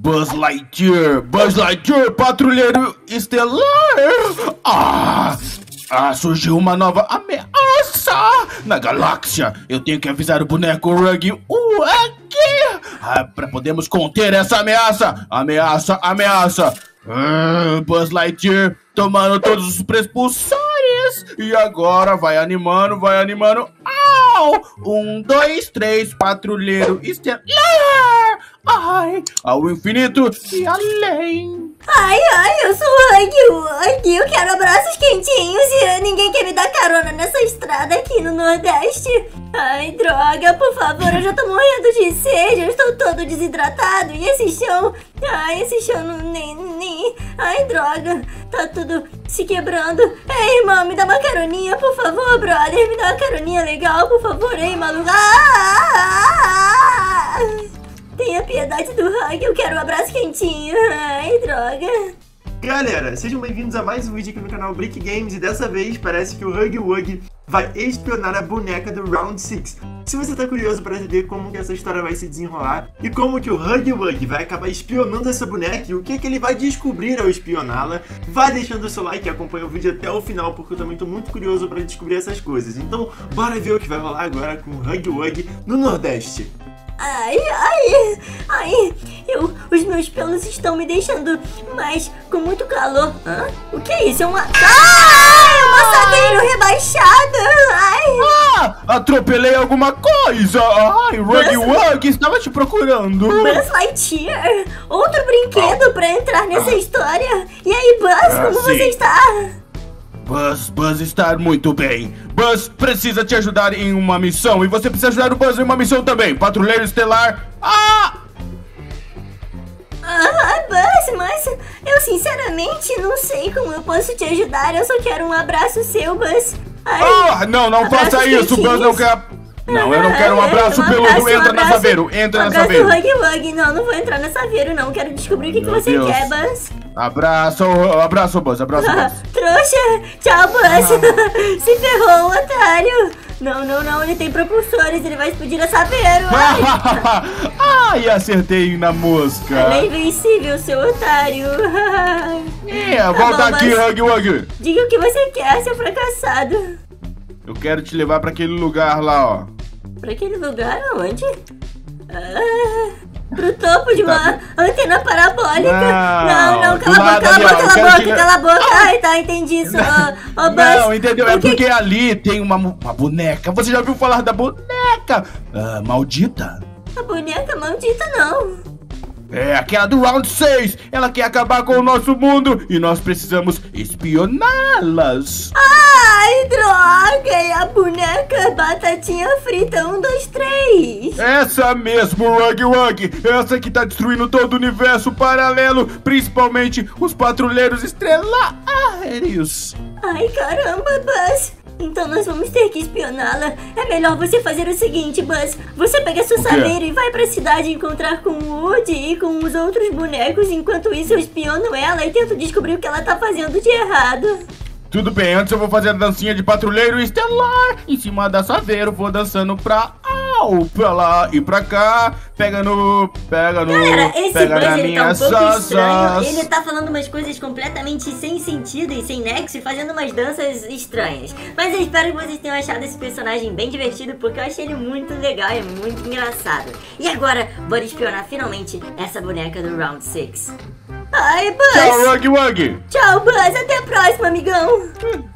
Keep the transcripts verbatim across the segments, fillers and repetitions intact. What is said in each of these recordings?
Buzz Lightyear, Buzz Lightyear, patrulheiro estelar. Ah, ah, surgiu uma nova ameaça na galáxia. Eu tenho que avisar o boneco Huggy Wuggy ah, para podermos conter essa ameaça. Ameaça, ameaça. Ah, Buzz Lightyear tomando todos os prepulsores. E agora vai animando, vai animando. Au! Um, dois, três, patrulheiro estelar. Ai, ao infinito e além. Ai, ai, eu sou o Huggy Wuggy. Eu quero abraços quentinhos e ninguém quer me dar carona nessa estrada aqui no Nordeste. Ai, droga, por favor, eu já tô morrendo de sede. Eu estou todo desidratado. E esse chão... Ai, esse chão não... Nem, nem... Ai, droga, tá tudo se quebrando. Ei, irmão, me dá uma caroninha, por favor, brother. Me dá uma caroninha legal, por favor, ei, maluco. Ah, ah, ah, ah. Tenha piedade do Huggy, eu quero um abraço quentinho. Ai, droga. Galera, sejam bem-vindos a mais um vídeo aqui no canal Brick Games. E dessa vez parece que o Huggy Wuggy vai espionar a boneca do Round seis. Se você tá curioso para saber como que essa história vai se desenrolar e como que o Huggy Wuggy vai acabar espionando essa boneca e o que que ele vai descobrir ao espioná-la, vá deixando o seu like e acompanha o vídeo até o final, porque eu também tô muito curioso para descobrir essas coisas. Então, bora ver o que vai rolar agora com o Huggy Wuggy no Nordeste. Ai, ai, ai, eu, os meus pelos estão me deixando mais com muito calor. Hã? O que é isso? É uma... Ai, uma saveiro rebaixada. Ai. Ah, atropelei alguma coisa. Ai, Huggy Wuggy estava te procurando. Buzz Lightyear, outro brinquedo pra entrar nessa história. E aí, Buzz, Ah, como sim. você está? Buzz, Buzz está muito bem. Buzz precisa te ajudar em uma missão. E você precisa ajudar o Buzz em uma missão também. Patrulheiro estelar. Ah! Ah, Buzz, mas eu sinceramente não sei como eu posso te ajudar. Eu só quero um abraço seu, Buzz. Ai, Ah, não, não abraços faça isso. Buzz não quentinhos. quer... Não, eu não quero um abraço Um peludo. abraço, um Entra na abraço. saveiro. Entra um na abraço saveiro. Huggy Wuggy. Não, não vou entrar na saveiro, não. Quero descobrir o que, que Meu você Deus. quer, Buzz. Abraço, abraço, Buzz, abraço, Ah, Buzz. trouxa! Tchau, Buzz! Se ferrou, otário! Não, não, não, ele tem propulsores, ele vai explodir a saveiro! Ai. Ai, acertei na mosca. Ela é invencível, seu otário! É, Tá volta bom, aqui, mas- Huggy Wuggy. Diga o que você quer, seu fracassado! Eu quero te levar pra aquele lugar lá, ó. Pra aquele lugar onde? Ah, pro topo de Tá. uma antena parabólica! Não, Não, não, do cala a boca, nada cala a ali, ó, boca, eu cala a quero boca, te le- cala a boca! Ai, tá, entendi isso! Ô, ô, Buzz! Não, entendeu? É o que- porque ali tem uma, uma boneca. Você já ouviu falar da boneca ah, maldita? A boneca maldita não! É, aquela do Round seis. Ela quer acabar com o nosso mundo e nós precisamos espioná-las. Ai, droga! E a boneca batatinha frita um, dois, três! Essa mesmo, Huggy Wuggy. Essa que tá destruindo todo o universo paralelo, principalmente os patrulheiros estelares. Ai, caramba, Buzz! Então nós vamos ter que espioná-la. É melhor você fazer o seguinte, Buzz. Você pega seu O quê? saveiro e vai pra cidade encontrar com o Woody e com os outros bonecos. Enquanto isso, eu espiono ela e tento descobrir o que ela tá fazendo de errado. Tudo bem, antes eu vou fazer a dancinha de patrulheiro estelar. Em cima da saveiro, vou dançando pra... Au, pra lá e pra cá. Pega no... Pega no... Galera, esse pega Buzz, na ele tá minha um pouco sasas. estranho. Ele tá falando umas coisas completamente sem sentido e sem nexo e fazendo umas danças estranhas. Mas eu espero que vocês tenham achado esse personagem bem divertido, porque eu achei ele muito legal e muito engraçado. E agora, bora espionar finalmente essa boneca do Round seis. Ai, Buzz! Tchau, Huggy Wuggy. Tchau, Buzz! Até a próxima, amigão!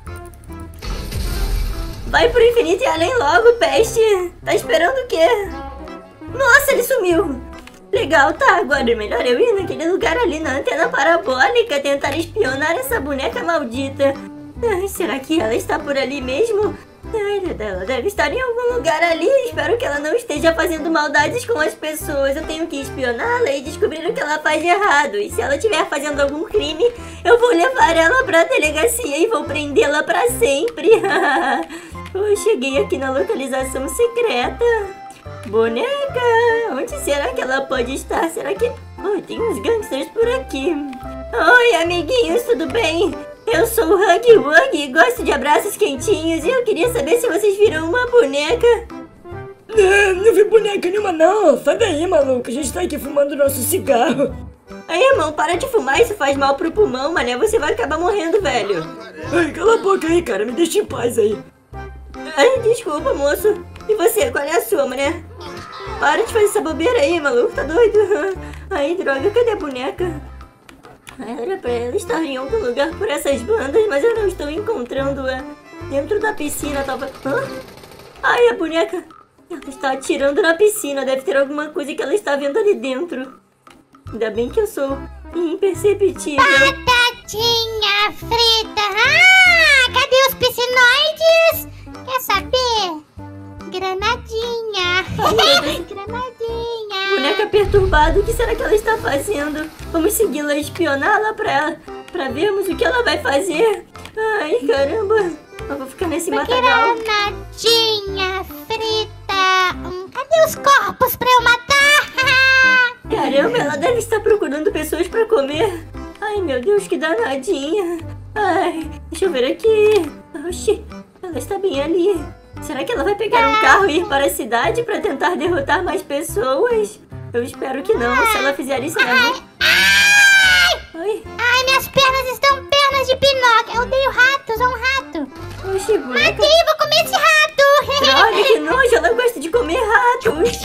Vai pro infinito e além logo, peste! Tá esperando o quê? Nossa, ele sumiu! Legal, tá, agora é melhor eu ir naquele lugar ali na antena parabólica tentar espionar essa boneca maldita. Ai, será que ela está por ali mesmo? Ai, ela deve estar em algum lugar ali. Espero que ela não esteja fazendo maldades com as pessoas. Eu tenho que espioná-la e descobrir o que ela faz de errado. E se ela estiver fazendo algum crime, eu vou levar ela pra delegacia e vou prendê-la pra sempre. Eu cheguei aqui na localização secreta. Boneca, onde será que ela pode estar? Será que... Oh, tem uns gangsters por aqui. Oi, amiguinhos, tudo bem? Eu sou o Huggy Wuggy, gosto de abraços quentinhos e eu queria saber se vocês viram uma boneca. Não, não vi boneca nenhuma não. Sai daí, maluco. A gente tá aqui fumando nosso cigarro. Aí, irmão, para de fumar, isso faz mal pro pulmão, mané. Você vai acabar morrendo, velho. Ai, cala a boca aí, cara. Me deixa em paz aí. Ai, desculpa, moço. E você, qual é a sua, mané? Para de fazer essa bobeira aí, maluco. Tá doido? Ai, droga, cadê a boneca? Era pra ela estar em algum lugar por essas bandas, mas eu não estou encontrando-a. Dentro da piscina, tava... Hã? Ai, a boneca... Ela está atirando na piscina. Deve ter alguma coisa que ela está vendo ali dentro. Ainda bem que eu sou imperceptível. Batatinha frita. Ah, cadê os piscinoides? Quer saber? Granadinha. Granadinha. Boneca perturbada, o que será que ela está fazendo? Vamos segui-la e espioná-la pra, pra vermos o que ela vai fazer. Ai, caramba. Eu vou ficar nesse matagal. Granadinha frita. Hum, cadê os corpos pra eu matar? Caramba, ela deve estar procurando pessoas pra comer. Ai, meu Deus, que danadinha. Ai, deixa eu ver aqui. Oxi, ela está bem ali. Será que ela vai pegar um carro e ir para a cidade pra tentar derrotar mais pessoas? Eu espero que não. Se ela fizer isso, ela não... Ai, Ai, minhas pernas estão pernas de Pinóquio. Eu odeio ratos, é um rato. oxi, boneca. Matei, vou comer esse rato. Droga, que nojo, ela gosta de comer ratos.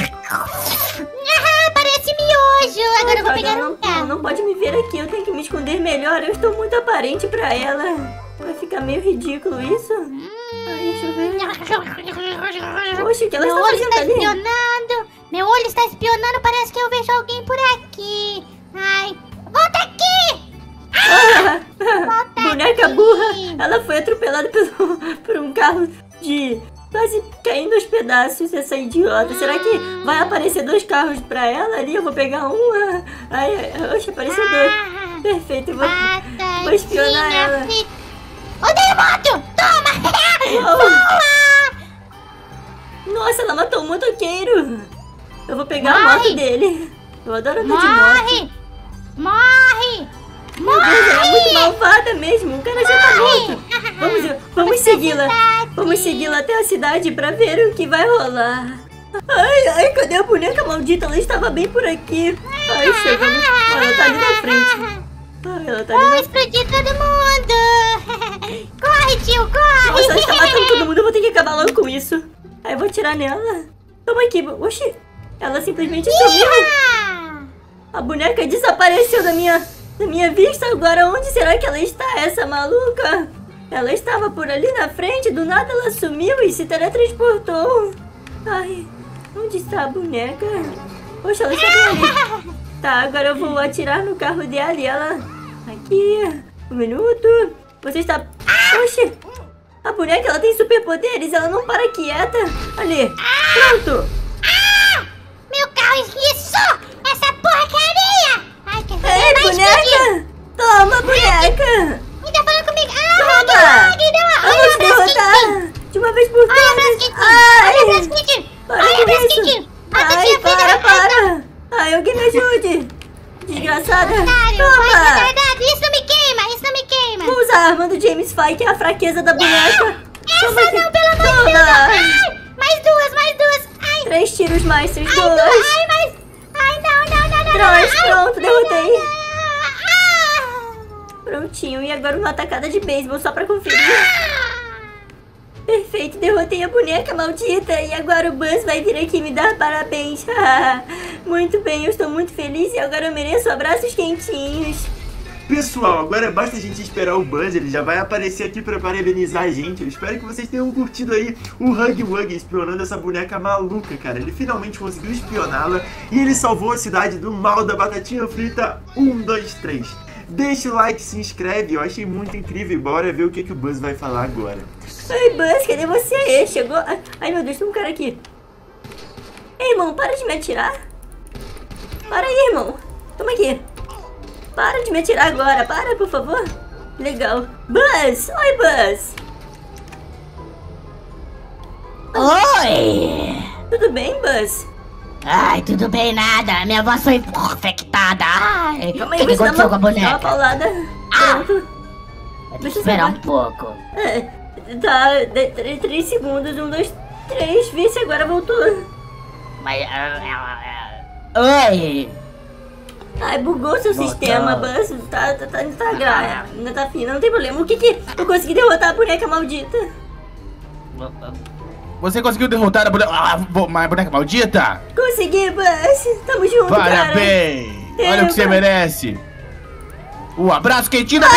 Ah, parece miojo. Agora eu vou Droga, pegar não, um carro. não pode me ver aqui, eu tenho que me esconder melhor. Eu estou muito aparente pra ela. Vai ficar meio ridículo isso. Ai, deixa eu ver. Poxa, o que ela Meu está olho fazendo está ali? espionando. Meu olho está espionando. Parece que eu vejo alguém por aqui. Ai, volta aqui. Ah, Volta boneca aqui. burra. Ela foi atropelada pelo, por um carro de... quase caindo aos pedaços, essa idiota. Será que vai aparecer dois carros pra ela ali? Eu vou pegar um. ah, Ai, ai, oxe, apareceu dois. Perfeito, eu vou, vou espionar ela. Frita. Odeio moto! Toma! Uou. Boa! Nossa, ela matou um motoqueiro. Eu vou pegar Morre. a moto dele. Eu adoro andar de moto. Morre! Morre! Meu Deus, ela é muito Morre! malvada mesmo. O cara já tá morto. Vamos, vamos segui-la. cidade. Vamos segui-la até a cidade pra ver o que vai rolar. Ai, ai, cadê a boneca maldita? Ela estava bem por aqui. Ai, chegamos. Olha, ela tá ali na frente. Ai, ela tá ali Vou na explodir todo mundo! Corre, tio, corre! Nossa, ela está matando todo mundo. Eu vou ter que acabar logo com isso. Aí eu vou atirar nela. Toma aqui. Oxi. Ela simplesmente sumiu. Iha! A boneca desapareceu da minha, da minha vista. Agora onde será que ela está, essa maluca? Ela estava por ali na frente. Do nada ela sumiu e se teletransportou. Ai, onde está a boneca? Poxa, ela está bem ali. Tá, agora eu vou atirar no carro dela e ela... Aqui, um minuto. Você está... Oxi, a boneca, ela tem superpoderes. Ela não para quieta. Ali, pronto. Ah! Meu carro esguiçou! Essa porcaria! Ai, quer fazer Ei, mais boneca! Toma, boneca! Me tá falando comigo! Ah, Toma! Rogue, Rogue, deu uma... Eu vou Olha te o brasquinho! derrotar! De uma vez por Olha o todas! brasquinho! Ai! Olha o brasquinho! Para Olha com o brasquinho! isso! Mata Ai, tia filha para, da puta! para! Ai, alguém me ajude! Desgraçada! Otário, vai Toma! retardado! Isso não me queima! Isso não me queima! Vou usar a arma do James Fay, que é a fraqueza da boneca! Essa Toma aqui. não, pelo amor de Deus! Toma! Ai! Mais duas, mais duas! Ai! Três tiros Masters, Ai, dois! duas! Ai, mais... Ai, não, não, não, não! Três, Ai, pronto, derrotei! Ah! Prontinho, e agora uma atacada de beisebol só pra conferir. Perfeito, derrotei a boneca maldita. E agora o Buzz vai vir aqui me dar parabéns. Muito bem, eu estou muito feliz e agora eu mereço abraços quentinhos. Pessoal, agora basta a gente esperar o Buzz, ele já vai aparecer aqui pra parabenizar a gente. Eu espero que vocês tenham curtido aí o Huggy Wuggy espionando essa boneca maluca, cara. Ele finalmente conseguiu espioná-la e ele salvou a cidade do mal da batatinha frita. Um, dois, três. Deixa o like, se inscreve, eu achei muito incrível. Bora ver o que, que o Buzz vai falar agora. Oi, Buzz, cadê você? Chegou? Ai, meu Deus, tem um cara aqui. Ei, irmão, para de me atirar. Para aí, irmão. Toma aqui. Para de me atirar agora, para, por favor. Legal. Buzz! Oi, Buzz! Oi! Tudo bem, Buzz? Ai, tudo bem, nada. Minha voz foi infectada. Ai, Calma o aí, que, que você dá aconteceu uma, com a dá uma boneca? paulada. Ah! Pronto. Deixa eu esperar um pouco. É, tá, de- três, três segundos, um, dois, três, vê se agora voltou. Mas... ah, ah, ah, oi! Ai, bugou seu Nossa. sistema, Buzz. Tá, tá, tá, tá grave. Ainda tá fino, não tem problema. O que que... Eu consegui derrotar a boneca maldita. Você conseguiu derrotar a boneca, ah, bo- uma boneca maldita? Consegui, Buzz. Tamo junto, cara. Parabéns! Olha o que você Eba. merece. Um abraço quentinho da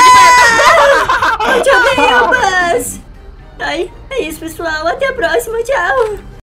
Tchau, ganhou, Buzz. Ai, é isso, pessoal. Até a próxima. Tchau.